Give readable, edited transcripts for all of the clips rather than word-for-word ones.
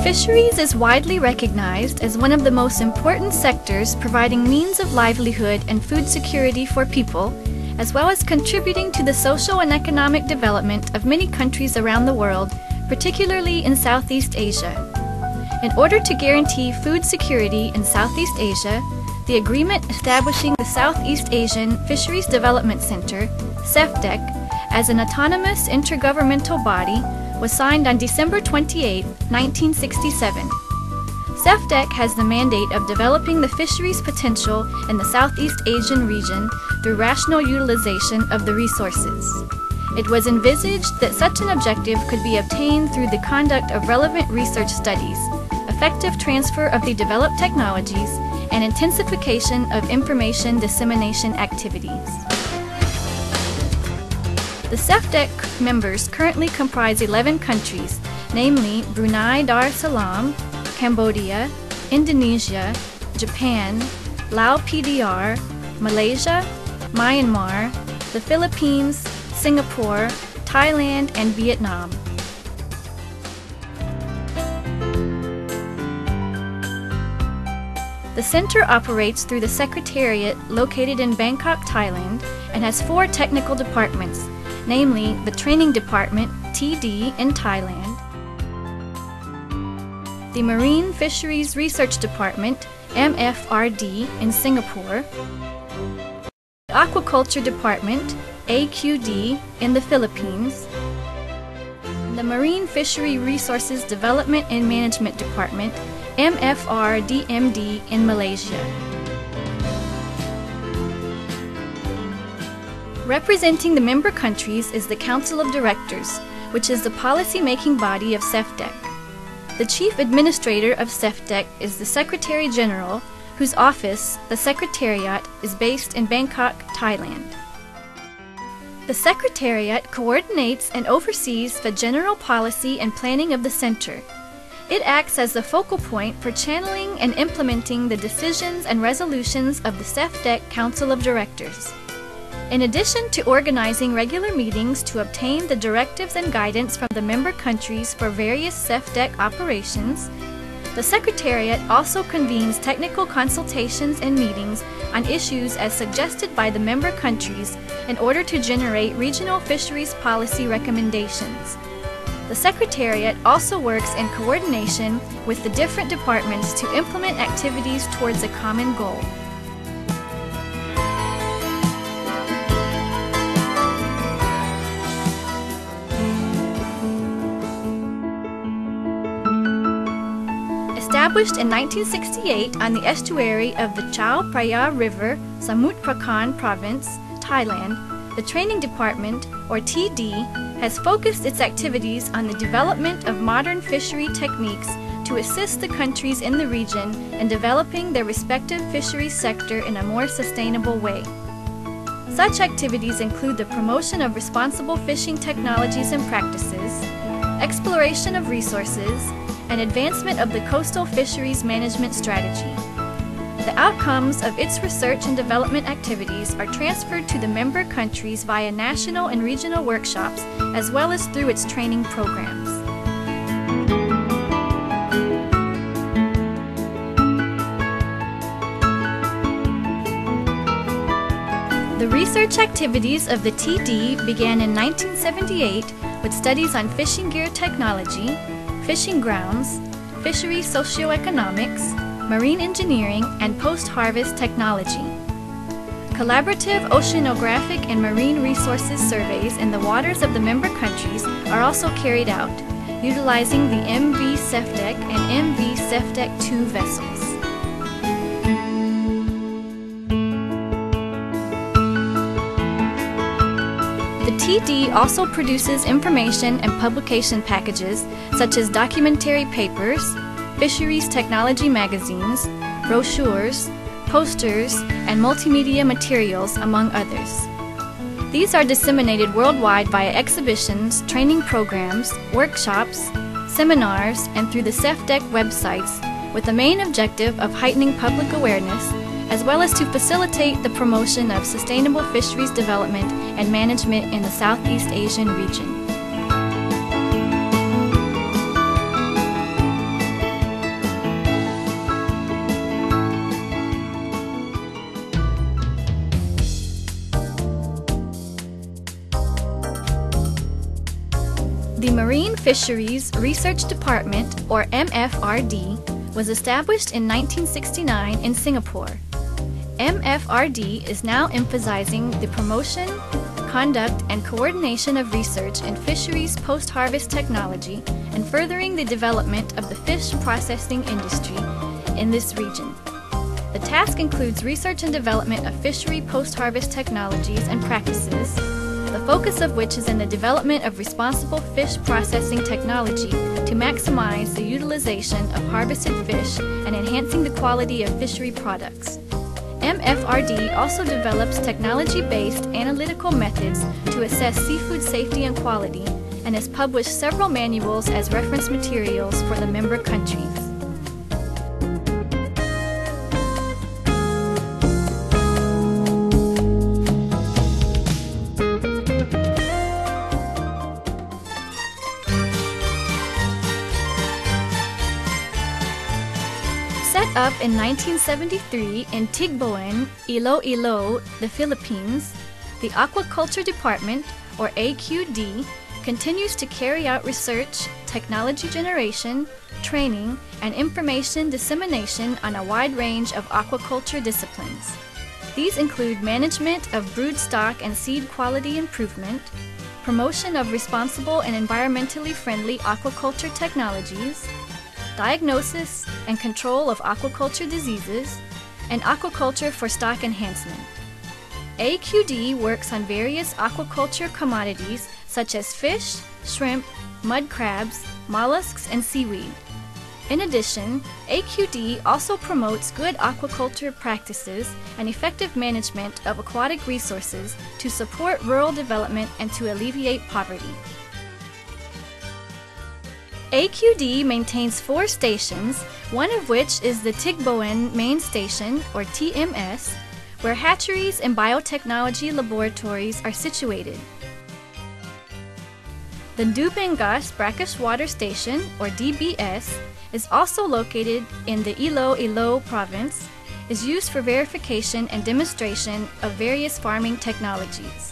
Fisheries is widely recognized as one of the most important sectors providing means of livelihood and food security for people, as well as contributing to the social and economic development of many countries around the world, particularly in Southeast Asia. In order to guarantee food security in Southeast Asia, the agreement establishing the Southeast Asian Fisheries Development Center, SEAFDEC, as an autonomous intergovernmental body was signed on December 28, 1967. SEAFDEC has the mandate of developing the fisheries potential in the Southeast Asian region through rational utilization of the resources. It was envisaged that such an objective could be obtained through the conduct of relevant research studies, effective transfer of the developed technologies, and intensification of information dissemination activities. The SEAFDEC members currently comprise 11 countries, namely Brunei Darussalam, Cambodia, Indonesia, Japan, Lao PDR, Malaysia, Myanmar, the Philippines, Singapore, Thailand, and Vietnam. The center operates through the Secretariat located in Bangkok, Thailand, and has 4 technical departments, namely the Training Department, TD, in Thailand, the Marine Fisheries Research Department, MFRD, in Singapore, the Aquaculture Department, AQD, in the Philippines, the Marine Fishery Resources Development and Management Department, MFRDMD, in Malaysia. Representing the member countries is the Council of Directors, which is the policy-making body of SEAFDEC. The Chief Administrator of SEAFDEC is the Secretary General, whose office, the Secretariat, is based in Bangkok, Thailand. The Secretariat coordinates and oversees the general policy and planning of the Center. It acts as the focal point for channeling and implementing the decisions and resolutions of the SEAFDEC Council of Directors. In addition to organizing regular meetings to obtain the directives and guidance from the member countries for various SEAFDEC operations, the Secretariat also convenes technical consultations and meetings on issues as suggested by the member countries in order to generate regional fisheries policy recommendations. The Secretariat also works in coordination with the different departments to implement activities towards a common goal. Established in 1968 on the estuary of the Chao Phraya River, Samut Prakan Province, Thailand, the Training Department, or TD, has focused its activities on the development of modern fishery techniques to assist the countries in the region in developing their respective fisheries sector in a more sustainable way. Such activities include the promotion of responsible fishing technologies and practices, exploration of resources, and advancement of the coastal fisheries management strategy. The outcomes of its research and development activities are transferred to the member countries via national and regional workshops, as well as through its training programs. The research activities of the TD began in 1978 with studies on fishing gear technology, fishing grounds, fishery socioeconomics, marine engineering, and post-harvest technology. Collaborative oceanographic and marine resources surveys in the waters of the member countries are also carried out, utilizing the MV SEAFDEC and MV SEAFDEC 2 vessels. The TD also produces information and publication packages such as documentary papers, fisheries technology magazines, brochures, posters, and multimedia materials, among others. These are disseminated worldwide via exhibitions, training programs, workshops, seminars, and through the SEAFDEC websites, with the main objective of heightening public awareness, as well as to facilitate the promotion of sustainable fisheries development and management in the Southeast Asian region. Fisheries Research Department, or MFRD, was established in 1969 in Singapore. MFRD is now emphasizing the promotion, conduct, and coordination of research in fisheries post-harvest technology and furthering the development of the fish processing industry in this region. The task includes research and development of fishery post-harvest technologies and practices, the focus of which is in the development of responsible fish processing technology to maximize the utilization of harvested fish and enhancing the quality of fishery products. MFRD also develops technology-based analytical methods to assess seafood safety and quality and has published several manuals as reference materials for the member countries. Set up in 1973 in Tigboan, Iloilo, the Philippines, the Aquaculture Department, or AQD, continues to carry out research, technology generation, training, and information dissemination on a wide range of aquaculture disciplines. These include management of brood stock and seed quality improvement, promotion of responsible and environmentally friendly aquaculture technologies, diagnosis and control of aquaculture diseases, and aquaculture for stock enhancement. AQD works on various aquaculture commodities such as fish, shrimp, mud crabs, mollusks, and seaweed. In addition, AQD also promotes good aquaculture practices and effective management of aquatic resources to support rural development and to alleviate poverty. AQD maintains 4 stations, one of which is the Tigboan Main Station, or TMS, where hatcheries and biotechnology laboratories are situated. The Dubengas Brackish Water Station, or DBS, is also located in the Iloilo province, is used for verification and demonstration of various farming technologies.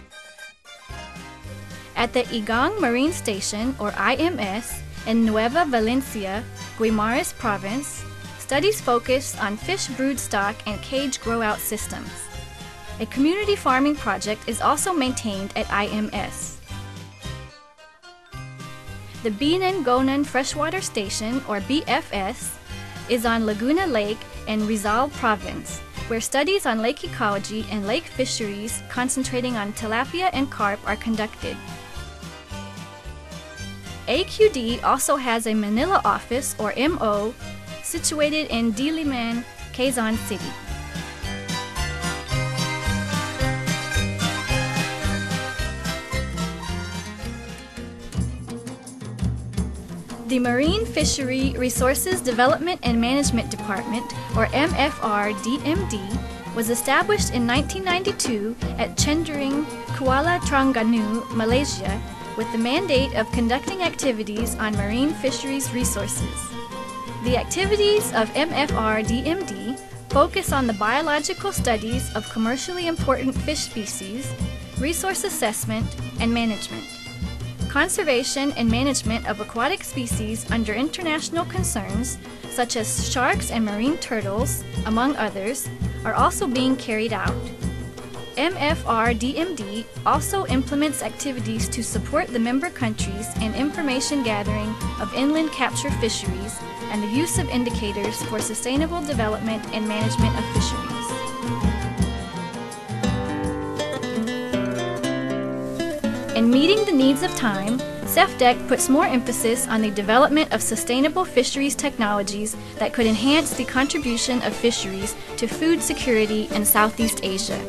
At the Igang Marine Station, or IMS, in Nueva Valencia, Guimaras Province, studies focus on fish brood stock and cage grow-out systems. A community farming project is also maintained at IMS. The Binangonan Freshwater Station, or BFS, is on Laguna Lake in Rizal Province, where studies on lake ecology and lake fisheries concentrating on tilapia and carp are conducted. AQD also has a Manila office, or MO, situated in Diliman, Quezon City. The Marine Fishery Resources Development and Management Department, or MFR-DMD, was established in 1992 at Chendering, Kuala Terengganu, Malaysia, with the mandate of conducting activities on marine fisheries resources. The activities of MFR-DMD focus on the biological studies of commercially important fish species, resource assessment, and management. Conservation and management of aquatic species under international concerns, such as sharks and marine turtles, among others, are also being carried out. MFR-DMD also implements activities to support the member countries in information gathering of inland capture fisheries and the use of indicators for sustainable development and management of fisheries. In meeting the needs of time, SEAFDEC puts more emphasis on the development of sustainable fisheries technologies that could enhance the contribution of fisheries to food security in Southeast Asia.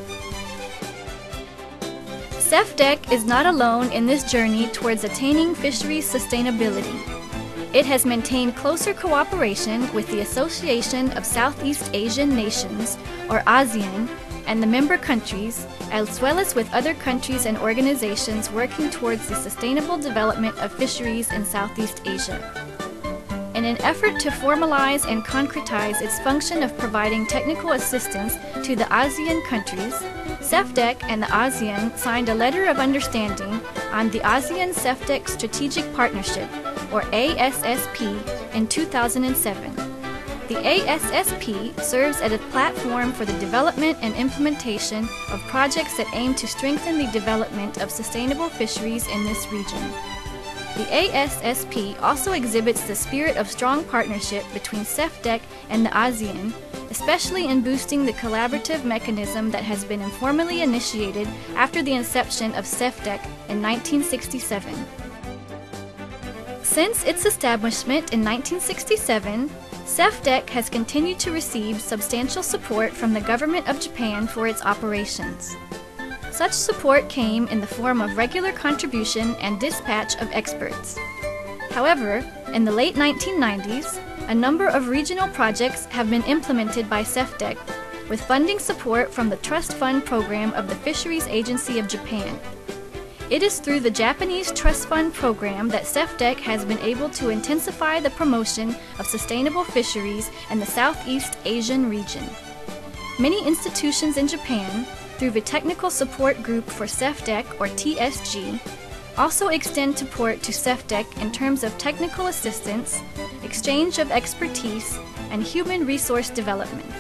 SEAFDEC is not alone in this journey towards attaining fisheries sustainability. It has maintained closer cooperation with the Association of Southeast Asian Nations, or ASEAN, and the member countries, as well as with other countries and organizations working towards the sustainable development of fisheries in Southeast Asia. In an effort to formalize and concretize its function of providing technical assistance to the ASEAN countries, SEAFDEC and the ASEAN signed a letter of understanding on the ASEAN-SEAFDEC Strategic Partnership, or ASSP, in 2007. The ASSP serves as a platform for the development and implementation of projects that aim to strengthen the development of sustainable fisheries in this region. The ASSP also exhibits the spirit of strong partnership between SEAFDEC and the ASEAN, especially in boosting the collaborative mechanism that has been informally initiated after the inception of SEAFDEC in 1967. Since its establishment in 1967, SEAFDEC has continued to receive substantial support from the government of Japan for its operations. Such support came in the form of regular contribution and dispatch of experts. However, in the late 1990s, a number of regional projects have been implemented by SEAFDEC, with funding support from the Trust Fund Program of the Fisheries Agency of Japan. It is through the Japanese Trust Fund Program that SEAFDEC has been able to intensify the promotion of sustainable fisheries in the Southeast Asian region. Many institutions in Japan, through the Technical Support Group for SEAFDEC, or TSG, also extend support to SEAFDEC in terms of technical assistance, exchange of expertise, and human resource development.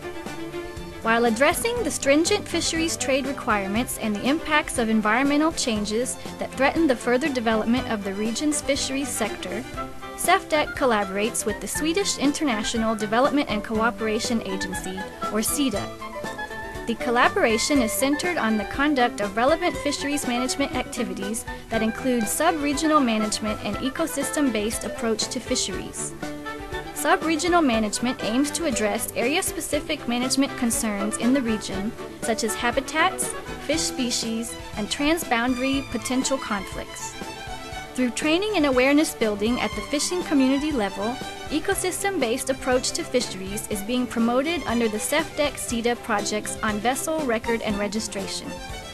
While addressing the stringent fisheries trade requirements and the impacts of environmental changes that threaten the further development of the region's fisheries sector, SEAFDEC collaborates with the Swedish International Development and Cooperation Agency, or SEDA. The collaboration is centered on the conduct of relevant fisheries management activities that include sub-regional management and ecosystem-based approach to fisheries. Sub-regional management aims to address area-specific management concerns in the region, such as habitats, fish species, and transboundary potential conflicts. Through training and awareness building at the fishing community level, ecosystem-based approach to fisheries is being promoted under the SEAFDEC-SEDA projects on vessel record and registration.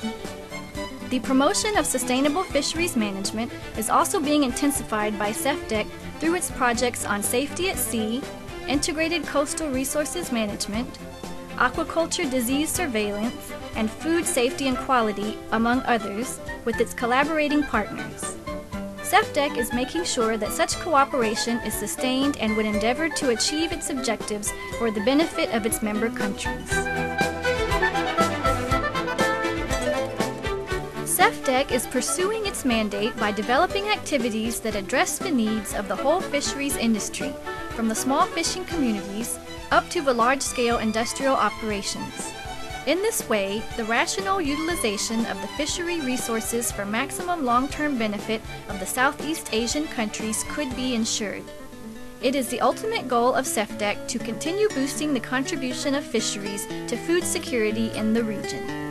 The promotion of sustainable fisheries management is also being intensified by SEAFDEC through its projects on safety at sea, integrated coastal resources management, aquaculture disease surveillance, and food safety and quality, among others, with its collaborating partners. SEAFDEC is making sure that such cooperation is sustained and would endeavor to achieve its objectives for the benefit of its member countries. SEAFDEC is pursuing its mandate by developing activities that address the needs of the whole fisheries industry, from the small fishing communities up to the large-scale industrial operations. In this way, the rational utilization of the fishery resources for maximum long-term benefit of the Southeast Asian countries could be ensured. It is the ultimate goal of SEAFDEC to continue boosting the contribution of fisheries to food security in the region.